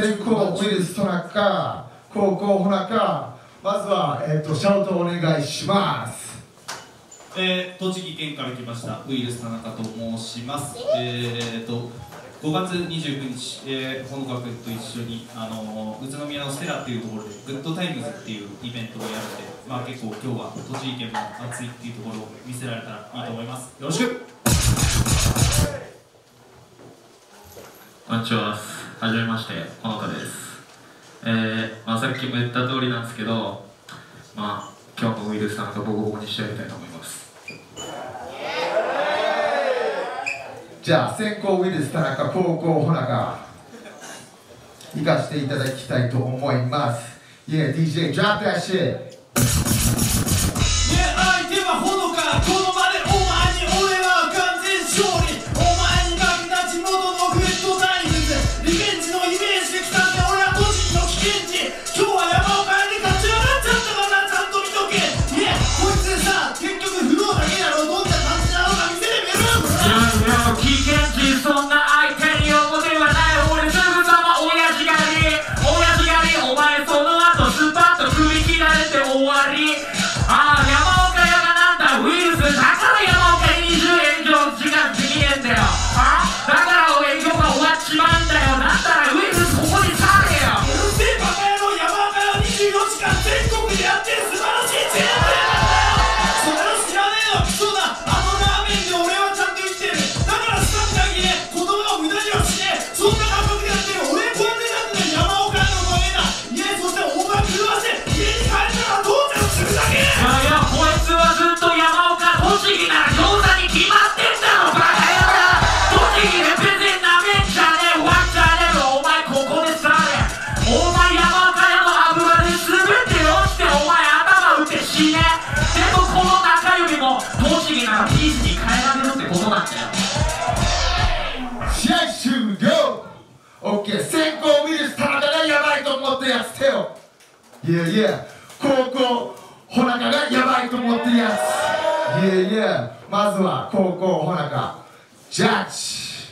先攻ウィルストナカ、後攻ホナカ、まずは、シャウトお願いします。 栃木県から来ましたウィルス田中と申します。5月29日、ほのか君と一緒に宇都宮のステラっていうところでグッドタイムズっていうイベントをやるので、まあ、結構今日は栃木県も熱いっていうところを見せられたらいいと思います。よろしく。 こんにちは、はじめまして、ほのかです。さっきも言った通りなんですけど、今日もウイルスさんとボコボコにしてやりたいと思います。 じゃあ先攻ウィルス田中、後攻ホナカ行かせていただきたいと思います。Yeah, DJ, drop that shit. Yeah, 相手はほのか、この場でお前に俺は完全勝利。お前に負けた地元のグッドタイムズ、リベンジのイメージで来たんで俺は栃木の危険地。今日は山岡に勝ち上がっちゃったからちゃんと見とけ。Yeah, こいつでさ、結局フローだけやろ、どんな感じなのか見せてみる。 危険人、そんな相手に横ではない俺すぐさま親父狩りお前その後スパッと首切られて終わり。山岡屋がなんだウイルスだから山岡に20円以上時間できねえんだよ。だから俺営業が終わっちまうんだよ。だったらウイルスここに去れよ。 うるせえバカ野郎、山岡屋24時間全国でやってる素晴らしいチェーン店なんだよ。それを知らねえのはクソだ。ラーメンで俺はちゃんと生きてる。だからスタッフだけね、言葉を無駄にはしねえ。そんな感覚でやってる俺こうやってなってね、山岡屋のおかげだ。いや、そして大盤狂わせ家に帰ったらどうちゃんするだけ。 いやこいつはずっと山岡栃木なら餃子に決まってんだろバカ野郎。栃木で別になめんじゃねえわっちゃねえよ。お前ここでされ。お前山岡屋の油で滑って落ちてお前頭打って死ね。でもこの中指も栃木ならピースに変えられるってことなんだよ。 試合終了。 OK、 先攻ウィルス田中がやばいと思ったやつ手を。Yeah, 後攻ホナカがやばいと思ってるやつ。Yeah, まずは後攻ホナカジャッジ。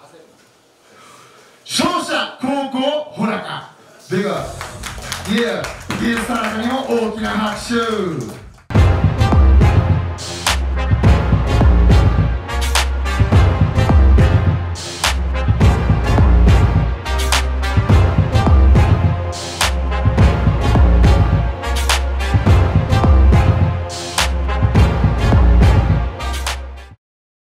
勝者後攻ホナカ。ビッグアップ。Yeah、ウィルス田中にも大きな拍手。